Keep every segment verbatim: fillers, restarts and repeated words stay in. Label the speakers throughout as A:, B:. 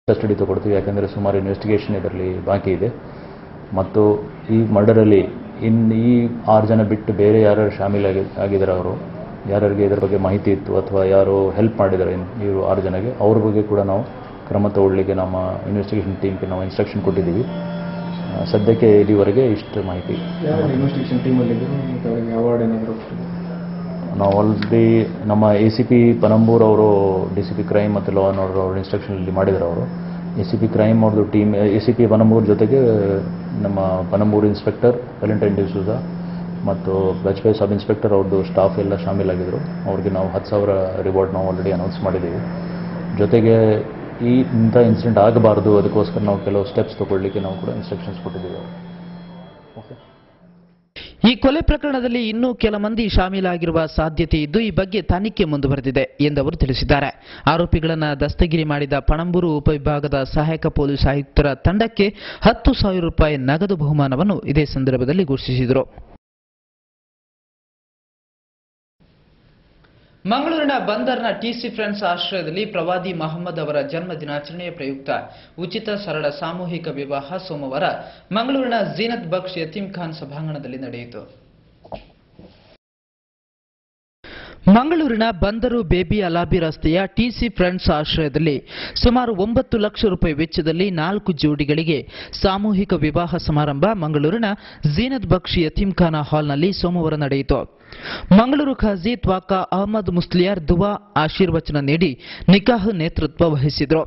A: Custody ತಗೊಳ್ತೀವಿ, ಯಾಕಂದರೆ ಸುಮಾರು ಇನ್ವೆಸ್ಟಿಗೇಷನ್ ಇದರಲ್ಲಿ ಬಾಕಿ ಇದೆ. ಮತ್ತು ಈ ಮರ್ಡರಲ್ಲಿ ಇನ್ನು ಈ ಆರು ಜನ ಬಿಟ್ಟು ಬೇರೆ ಯಾರು ಶಾಮೀಲಾಗಿ ಆಗಿದ್ದಾರೆ, ಅವರು ಯಾರಿಗೆ ಇದರ ಬಗ್ಗೆ ಮಾಹಿತಿ ಇತ್ತು ಅಥವಾ ಯಾರು ಹೆಲ್ಪ್ ಮಾಡಿದ್ದಾರೆ ಇವರು ಆರು ಜನಗೆ, ಅವ್ರ ಬಗ್ಗೆ ಕೂಡ ನಾವು ಕ್ರಮ ತಗೊಳ್ಳಿಕ್ಕೆ ನಮ್ಮ ಇನ್ವೆಸ್ಟಿಗೇಷನ್ ಟೀಮ್ಗೆ ನಾವು ಇನ್ಸ್ಟ್ರಕ್ಷನ್ ಕೊಟ್ಟಿದ್ದೀವಿ. ಸದ್ಯಕ್ಕೆ ಇಲ್ಲಿವರೆಗೆ ಇಷ್ಟು ಮಾಹಿತಿ.
B: ಇನ್ವೆಸ್ಟಿಗೇಷನ್ ಟೀಮಲ್ಲಿ ಅವಾರ್ಡ್ ಏನಾದರೂ
A: ನಾವು ಆಲ್ರೆಡಿ ನಮ್ಮ ಎ ಸಿ ಪಿ ಪನಂಬೂರ್ ಅವರು ಡಿ ಸಿ ಪಿ ಕ್ರೈಮ್ ಮತ್ತು ಲಾ ಆ್ಯಂಡ್ ಆರ್ಡರ್ ಅವ್ರ ಇನ್ಸ್ಟ್ರಕ್ಷನಲ್ಲಿ ಮಾಡಿದ್ದಾರೆ. ಅವರು ಎ ಸಿ ಪಿ ಕ್ರೈಮ್ ಅವ್ರದ್ದು team, A C P Panambur ಜೊತೆಗೆ ನಮ್ಮ ಪನಂಬೂರು ಇನ್ಸ್ಪೆಕ್ಟರ್ ವ್ಯಾಲೆಂಟೈನ್ ಡಿಸೂಜಾ ಮತ್ತು ಬಜ್ಪೇಯಿ ಸಬ್ ಇನ್ಸ್ಪೆಕ್ಟರ್ ಅವ್ರದ್ದು ಸ್ಟಾಫ್ ಎಲ್ಲ ಶಾಮೀಲಾಗಿದ್ದರು. ಅವ್ರಿಗೆ ನಾವು ಹತ್ತು ಸಾವಿರ ರಿವಾರ್ಡ್ ನಾವು ಆಲ್ರೆಡಿ ಅನೌನ್ಸ್ ಮಾಡಿದ್ದೀವಿ. ಜೊತೆಗೆ ಈ ಇಂಥ ಇನ್ಸಿಡೆಂಟ್ ಆಗಬಾರ್ದು, ಅದಕ್ಕೋಸ್ಕರ ನಾವು ಕೆಲವು ಸ್ಟೆಪ್ಸ್ ತಗೊಳ್ಳಿಕ್ಕೆ ನಾವು ಕೂಡ ಇನ್ಸ್ಟ್ರಕ್ಷನ್ಸ್ ಕೊಟ್ಟಿದ್ದೀವಿ. ಓಕೆ.
C: ಈ ಕೊಲೆ ಪ್ರಕರಣದಲ್ಲಿ ಇನ್ನೂ ಕೆಲ ಮಂದಿ ಶಾಮೀಲಾಗಿರುವ ಸಾಧ್ಯತೆ ಇದ್ದು ಈ ಬಗ್ಗೆ ತನಿಖೆ ಮುಂದುವರೆದಿದೆ ಎಂದವರು ತಿಳಿಸಿದ್ದಾರೆ. ಆರೋಪಿಗಳನ್ನು ದಸ್ತಗಿರಿ ಮಾಡಿದ ಪಣಂಬೂರು ಉಪವಿಭಾಗದ ಸಹಾಯಕ ಪೊಲೀಸ್ ಆಯುಕ್ತರ ತಂಡಕ್ಕೆ ಹತ್ತು ಸಾವಿರ ರೂಪಾಯಿ ನಗದು ಬಹುಮಾನವನ್ನು ಇದೇ ಸಂದರ್ಭದಲ್ಲಿ ಘೋಷಿಸಿದರು. ಮಂಗಳೂರಿನ ಬಂದರ್ನ ಟಿಸಿ ಫ್ರೆಂಡ್ಸ್ ಆಶ್ರಯದಲ್ಲಿ ಪ್ರವಾದಿ ಮಹಮ್ಮದ್ ಅವರ ಜನ್ಮ ದಿನಾಚರಣೆಯ ಪ್ರಯುಕ್ತ ಉಚಿತ ಸರಳ ಸಾಮೂಹಿಕ ವಿವಾಹ ಸೋಮವಾರ ಮಂಗಳೂರಿನ ಝೀನತ್ ಬಕ್ಷ್ ಯತೀಂ ಖಾನ್ ಸಭಾಂಗಣದಲ್ಲಿ ನಡೆಯಿತು. ಮಂಗಳೂರಿನ ಬಂದರು ಬೇಬಿ ಅಲಾಬಿ ರಸ್ತೆಯ ಟಿಸಿ ಫ್ರೆಂಡ್ಸ್ ಆಶ್ರಯದಲ್ಲಿ ಸುಮಾರು ಒಂಬತ್ತು ಲಕ್ಷ ರೂಪಾಯಿ ವೆಚ್ಚದಲ್ಲಿ ನಾಲ್ಕು ಜೋಡಿಗಳಿಗೆ ಸಾಮೂಹಿಕ ವಿವಾಹ ಸಮಾರಂಭ ಮಂಗಳೂರಿನ ಝೀನತ್ ಬಕ್ಷ್ ಯತೀಂ ಖಾನ ಹಾಲ್ನಲ್ಲಿ ಸೋಮವಾರ ನಡೆಯಿತು. ಮಂಗಳೂರು ಖಾಜಿ ತ್ವಾಕಾ ಅಹಮದ್ ಮುಸ್ಲಿಯಾರ್ ದುವಾ ಆಶೀರ್ವಚನ ನೀಡಿ ನಿಕಾಹ್ ನೇತೃತ್ವ ವಹಿಸಿದರು.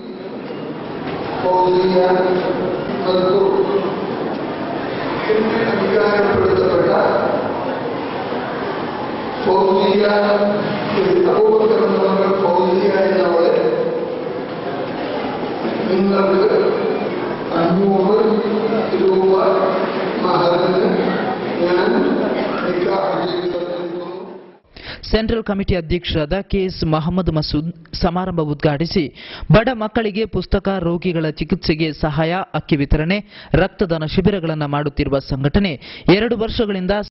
C: ಸೆಂಟ್ರಲ್ ಕಮಿಟಿ ಅಧ್ಯಕ್ಷರಾದ ಕೆಎಸ್ ಮಹಮ್ಮದ್ ಮಸೂದ್ ಸಮಾರಂಭ ಉದ್ಘಾಟಿಸಿ ಬಡ ಮಕ್ಕಳಿಗೆ ಪುಸ್ತಕ, ರೋಗಿಗಳ ಚಿಕಿತ್ಸೆಗೆ ಸಹಾಯ, ಅಕ್ಕಿ ವಿತರಣೆ, ರಕ್ತದಾನ ಶಿಬಿರಗಳನ್ನು ಮಾಡುತ್ತಿರುವ ಸಂಘಟನೆ ಎರಡು ವರ್ಷಗಳಿಂದ